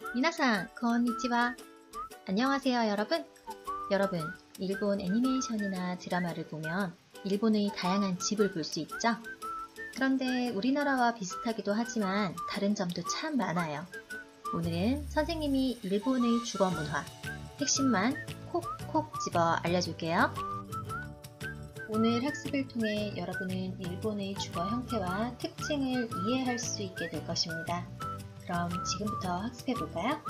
미나상, konnichiwa. 안녕하세요, 여러분. 여러분, 일본 애니메이션이나 드라마를 보면 일본의 다양한 집을 볼 수 있죠? 그런데 우리나라와 비슷하기도 하지만 다른 점도 참 많아요. 오늘은 선생님이 일본의 주거 문화, 핵심만 콕콕 집어 알려줄게요. 오늘 학습을 통해 여러분은 일본의 주거 형태와 특징을 이해할 수 있게 될 것입니다. 그럼 지금부터 학습해 볼까요?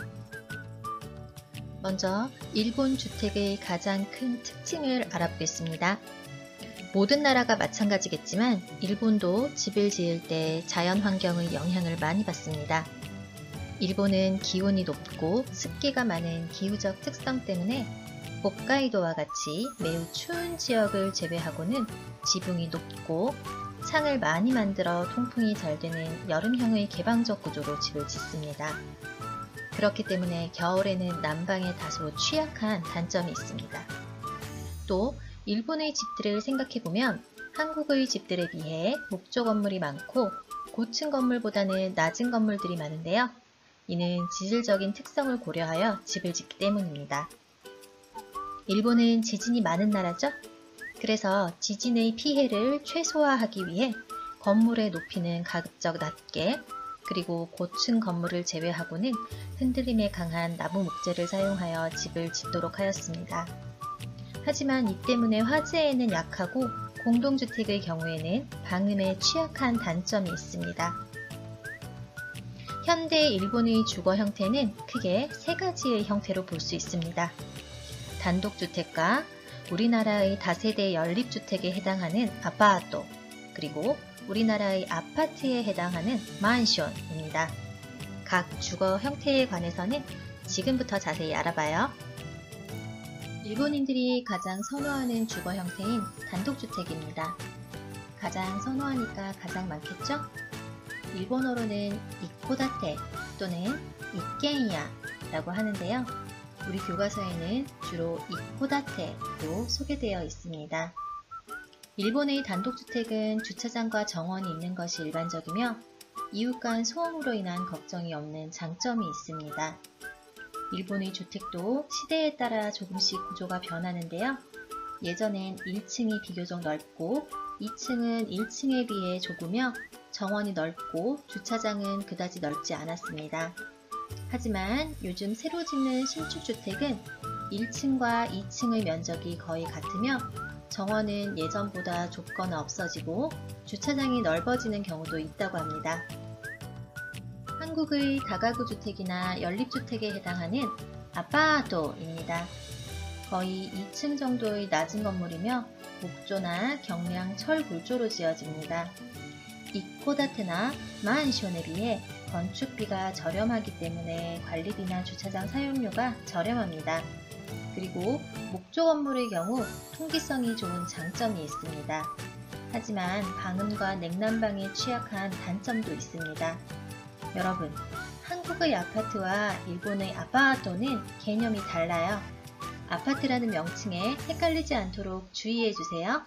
먼저 일본 주택의 가장 큰 특징을 알아보겠습니다. 모든 나라가 마찬가지겠지만 일본도 집을 지을 때 자연 환경의 영향을 많이 받습니다. 일본은 기온이 높고 습기가 많은 기후적 특성 때문에 홋카이도와 같이 매우 추운 지역을 제외하고는 지붕이 높고 창을 많이 만들어 통풍이 잘 되는 여름형의 개방적 구조로 집을 짓습니다. 그렇기 때문에 겨울에는 난방에 다소 취약한 단점이 있습니다. 또 일본의 집들을 생각해보면 한국의 집들에 비해 목조 건물이 많고 고층 건물보다는 낮은 건물들이 많은데요. 이는 지질적인 특성을 고려하여 집을 짓기 때문입니다. 일본은 지진이 많은 나라죠? 그래서 지진의 피해를 최소화하기 위해 건물의 높이는 가급적 낮게, 그리고 고층 건물을 제외하고는 흔들림에 강한 나무 목재를 사용하여 집을 짓도록 하였습니다. 하지만 이 때문에 화재에는 약하고 공동주택의 경우에는 방음에 취약한 단점이 있습니다. 현대 일본의 주거 형태는 크게 세 가지의 형태로 볼 수 있습니다. 단독주택과 우리나라의 다세대 연립주택에 해당하는 아파트, 그리고 우리나라의 아파트에 해당하는 만션입니다. 각 주거 형태에 관해서는 지금부터 자세히 알아봐요. 일본인들이 가장 선호하는 주거 형태인 단독주택입니다. 가장 선호하니까 가장 많겠죠? 일본어로는 이코다테 또는 이케인야라고 하는데요. 우리 교과서에는 주로 이코다테로 소개되어 있습니다. 일본의 단독주택은 주차장과 정원이 있는 것이 일반적이며 이웃 간 소음으로 인한 걱정이 없는 장점이 있습니다. 일본의 주택도 시대에 따라 조금씩 구조가 변하는데요. 예전엔 1층이 비교적 넓고 2층은 1층에 비해 좁으며 정원이 넓고 주차장은 그다지 넓지 않았습니다. 하지만 요즘 새로 짓는 신축주택은 1층과 2층의 면적이 거의 같으며 정원은 예전보다 좁거나 없어지고 주차장이 넓어지는 경우도 있다고 합니다. 한국의 다가구 주택이나 연립주택에 해당하는 아파트입니다. 거의 2층 정도의 낮은 건물이며 목조나 경량 철 골조로 지어집니다. 이코다테나 만션에 비해 건축비가 저렴하기 때문에 관리비나 주차장 사용료가 저렴합니다. 그리고 목조 건물의 경우 통기성이 좋은 장점이 있습니다. 하지만 방음과 냉난방에 취약한 단점도 있습니다. 여러분, 한국의 아파트와 일본의 아파트는 개념이 달라요. 아파트라는 명칭에 헷갈리지 않도록 주의해주세요.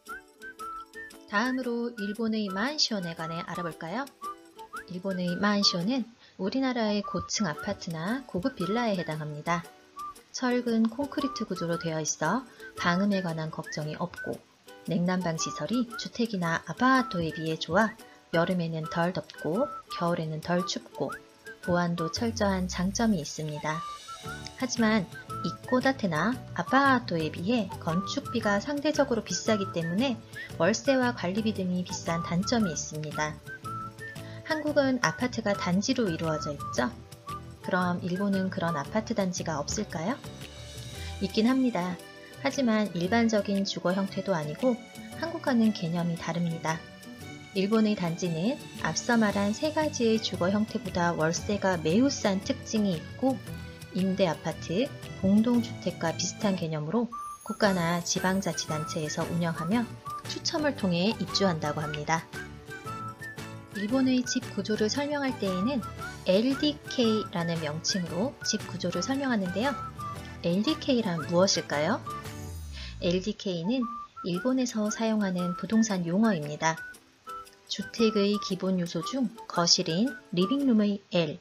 다음으로 일본의 만션에 관해 알아볼까요? 일본의 만션은 우리나라의 고층 아파트나 고급 빌라에 해당합니다. 철근 콘크리트 구조로 되어 있어 방음에 관한 걱정이 없고 냉난방 시설이 주택이나 아파트에 비해 좋아 여름에는 덜 덥고 겨울에는 덜 춥고 보안도 철저한 장점이 있습니다. 하지만 이코다테나 아파트에 비해 건축비가 상대적으로 비싸기 때문에 월세와 관리비 등이 비싼 단점이 있습니다. 한국은 아파트가 단지로 이루어져 있죠? 그럼 일본은 그런 아파트 단지가 없을까요? 있긴 합니다. 하지만 일반적인 주거 형태도 아니고 한국과는 개념이 다릅니다. 일본의 단지는 앞서 말한 세 가지의 주거 형태보다 월세가 매우 싼 특징이 있고 임대 아파트, 공동주택과 비슷한 개념으로 국가나 지방자치단체에서 운영하며 추첨을 통해 입주한다고 합니다. 일본의 집 구조를 설명할 때에는 LDK라는 명칭으로 집 구조를 설명하는데요. LDK란 무엇일까요? LDK는 일본에서 사용하는 부동산 용어입니다. 주택의 기본 요소 중 거실인 리빙룸의 L,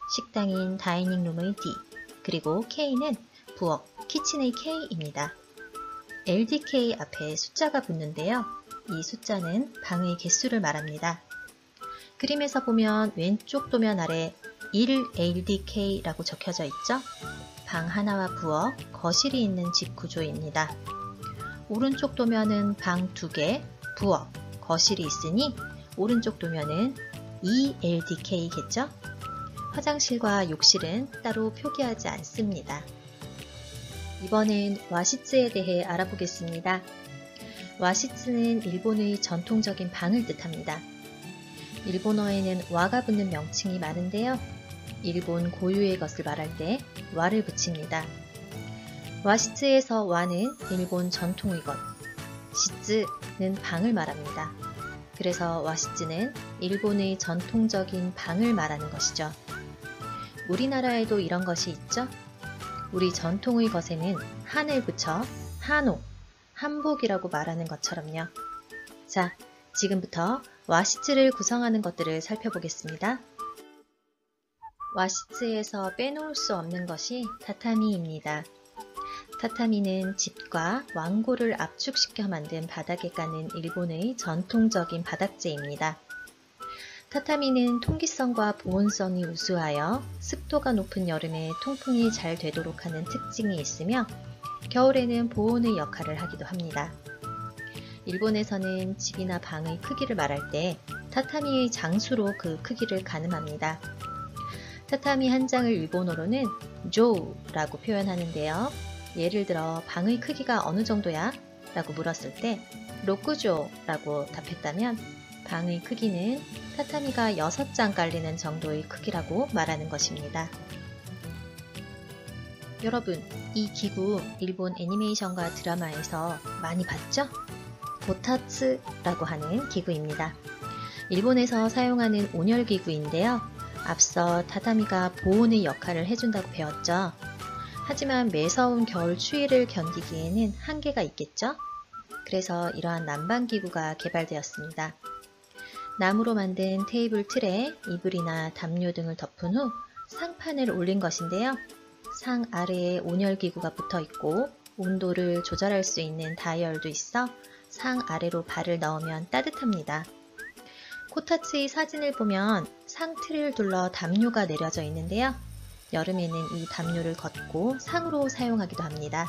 식당인 다이닝룸의 D, 그리고 K는 부엌, 키친의 K입니다. LDK 앞에 숫자가 붙는데요. 이 숫자는 방의 개수를 말합니다. 그림에서 보면 왼쪽 도면 아래 1LDK라고 적혀져 있죠? 방 하나와 부엌, 거실이 있는 집 구조입니다. 오른쪽 도면은 방 2개, 부엌, 거실이 있으니 오른쪽 도면은 2LDK겠죠? 화장실과 욕실은 따로 표기하지 않습니다. 이번엔 와시츠에 대해 알아보겠습니다. 와시츠는 일본의 전통적인 방을 뜻합니다. 일본어에는 와가 붙는 명칭이 많은데요. 일본 고유의 것을 말할 때 와를 붙입니다. 와시츠에서 와는 일본 전통의 것, 시츠는 방을 말합니다. 그래서 와시츠는 일본의 전통적인 방을 말하는 것이죠. 우리나라에도 이런 것이 있죠? 우리 전통의 것에는 한을 붙여 한옥, 한복이라고 말하는 것처럼요. 자, 지금부터 와시츠를 구성하는 것들을 살펴보겠습니다. 와시츠에서 빼놓을 수 없는 것이 타타미입니다. 타타미는 집과 왕고를 압축시켜 만든 바닥에 까는 일본의 전통적인 바닥재입니다. 타타미는 통기성과 보온성이 우수하여 습도가 높은 여름에 통풍이 잘 되도록 하는 특징이 있으며 겨울에는 보온의 역할을 하기도 합니다. 일본에서는 집이나 방의 크기를 말할 때 타타미의 장수로 그 크기를 가늠합니다. 타타미 한 장을 일본어로는 조우라고 표현하는데요. 예를 들어 방의 크기가 어느 정도야? 라고 물었을 때 로쿠조라고 답했다면 방의 크기는 타타미가 6장 깔리는 정도의 크기라고 말하는 것입니다. 여러분, 이 기구 일본 애니메이션과 드라마에서 많이 봤죠? 고타츠라고 하는 기구입니다. 일본에서 사용하는 온열기구인데요. 앞서 타타미가 보온의 역할을 해준다고 배웠죠. 하지만 매서운 겨울 추위를 견디기에는 한계가 있겠죠? 그래서 이러한 난방기구가 개발되었습니다. 나무로 만든 테이블 틀에 이불이나 담요 등을 덮은 후 상판을 올린 것인데요. 상 아래에 온열기구가 붙어 있고 온도를 조절할 수 있는 다이얼도 있어 상 아래로 발을 넣으면 따뜻합니다. 코타츠의 사진을 보면 상 틀을 둘러 담요가 내려져 있는데요. 여름에는 이 담요를 걷고 상으로 사용하기도 합니다.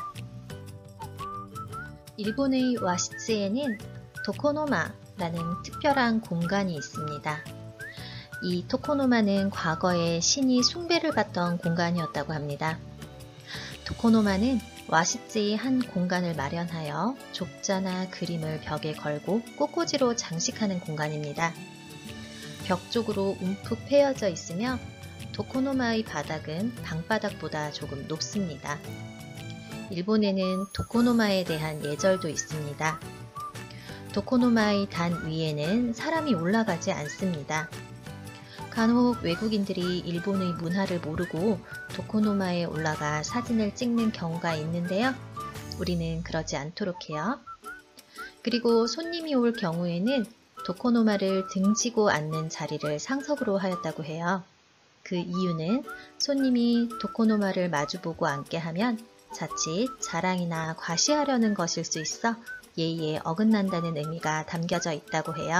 일본의 와시츠에는 도코노마라는 특별한 공간이 있습니다. 이 토코노마는 과거에 신이 숭배를 받던 공간이었다고 합니다. 도코노마는 와시츠의 한 공간을 마련하여 족자나 그림을 벽에 걸고 꽃꽂이로 장식하는 공간입니다. 벽 쪽으로 움푹 패여져 있으며 도코노마의 바닥은 방바닥보다 조금 높습니다. 일본에는 도코노마에 대한 예절도 있습니다. 도코노마의 단 위에는 사람이 올라가지 않습니다. 간혹 외국인들이 일본의 문화를 모르고 도코노마에 올라가 사진을 찍는 경우가 있는데요. 우리는 그러지 않도록 해요. 그리고 손님이 올 경우에는 도코노마를 등지고 앉는 자리를 상석으로 하였다고 해요. 그 이유는 손님이 도코노마를 마주보고 앉게 하면 자칫 자랑이나 과시하려는 것일 수 있어 예의에 어긋난다는 의미가 담겨져 있다고 해요.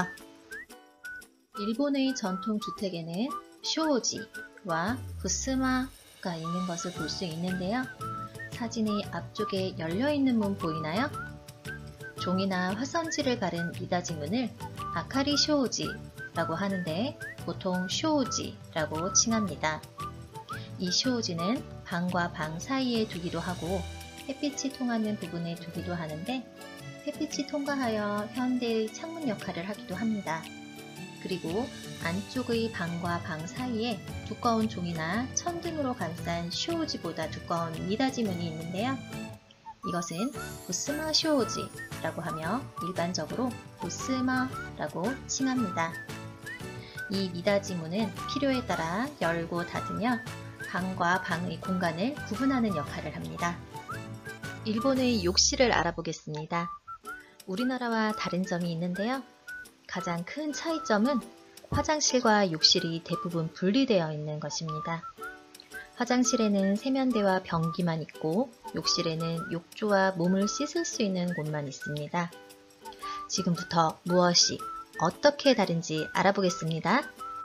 일본의 전통 주택에는 쇼오지와 부스마가 있는 것을 볼 수 있는데요. 사진의 앞쪽에 열려있는 문 보이나요? 종이나 화선지를 가른 미닫이 문을 아카리 쇼오지라고 하는데 보통 쇼오지라고 칭합니다. 이 쇼오지는 방과 방 사이에 두기도 하고 햇빛이 통하는 부분에 두기도 하는데 햇빛이 통과하여 현대의 창문 역할을 하기도 합니다. 그리고 안쪽의 방과 방 사이에 두꺼운 종이나 천 등으로 감싼 쇼오지보다 두꺼운 미닫이 문이 있는데요. 이것은 부스마 쇼오지라고 하며 일반적으로 부스마라고 칭합니다. 이 미닫이 문은 필요에 따라 열고 닫으며 방과 방의 공간을 구분하는 역할을 합니다. 일본의 욕실을 알아보겠습니다. 우리나라와 다른 점이 있는데요. 가장 큰 차이점은 화장실과 욕실이 대부분 분리되어 있는 것입니다. 화장실에는 세면대와 변기만 있고 욕실에는 욕조와 몸을 씻을 수 있는 곳만 있습니다. 지금부터 무엇이 어떻게 다른지 알아보겠습니다.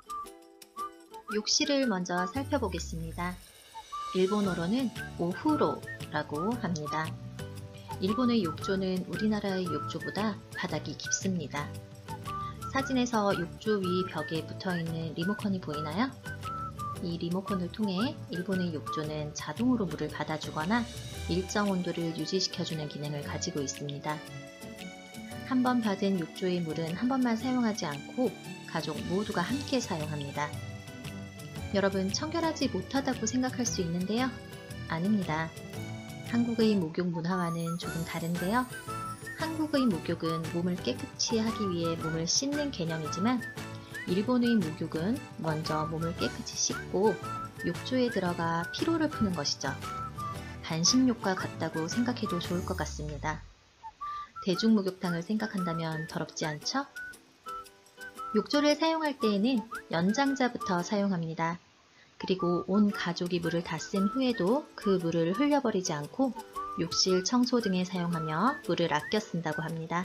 욕실을 먼저 살펴보겠습니다. 일본어로는 오후로라고 합니다. 일본의 욕조는 우리나라의 욕조보다 바닥이 깊습니다. 사진에서 욕조 위 벽에 붙어있는 리모컨이 보이나요? 이 리모컨을 통해 일본의 욕조는 자동으로 물을 받아주거나 일정 온도를 유지시켜주는 기능을 가지고 있습니다. 한 번 받은 욕조의 물은 한 번만 사용하지 않고 가족 모두가 함께 사용합니다. 여러분, 청결하지 못하다고 생각할 수 있는데요. 아닙니다. 한국의 목욕 문화와는 조금 다른데요. 한국의 목욕은 몸을 깨끗이 하기 위해 몸을 씻는 개념이지만 일본의 목욕은 먼저 몸을 깨끗이 씻고 욕조에 들어가 피로를 푸는 것이죠. 반신욕과 같다고 생각해도 좋을 것 같습니다. 대중목욕탕을 생각한다면 더럽지 않죠? 욕조를 사용할 때에는 연장자부터 사용합니다. 그리고 온 가족이 물을 다 쓴 후에도 그 물을 흘려버리지 않고 욕실 청소 등에 사용하며 물을 아껴 쓴다고 합니다.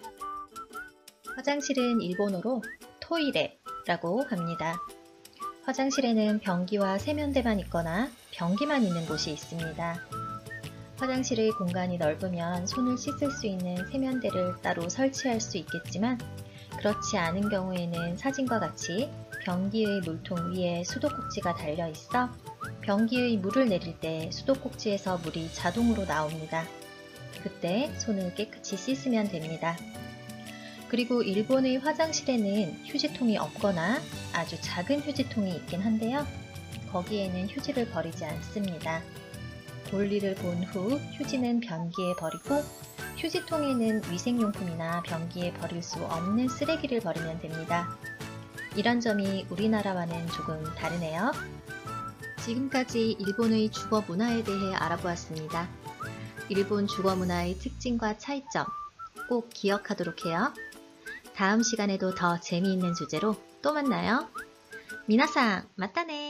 화장실은 일본어로 토이레라고 합니다. 화장실에는 변기와 세면대만 있거나 변기만 있는 곳이 있습니다. 화장실의 공간이 넓으면 손을 씻을 수 있는 세면대를 따로 설치할 수 있겠지만 그렇지 않은 경우에는 사진과 같이 변기의 물통 위에 수도꼭지가 달려 있어 변기의 물을 내릴 때 수도꼭지에서 물이 자동으로 나옵니다. 그때 손을 깨끗이 씻으면 됩니다. 그리고 일본의 화장실에는 휴지통이 없거나 아주 작은 휴지통이 있긴 한데요. 거기에는 휴지를 버리지 않습니다. 볼일을 본 후 휴지는 변기에 버리고 휴지통에는 위생용품이나 변기에 버릴 수 없는 쓰레기를 버리면 됩니다. 이런 점이 우리나라와는 조금 다르네요. 지금까지 일본의 주거 문화에 대해 알아보았습니다. 일본 주거 문화의 특징과 차이점 꼭 기억하도록 해요. 다음 시간에도 더 재미있는 주제로 또 만나요. 미나상, 맞다네.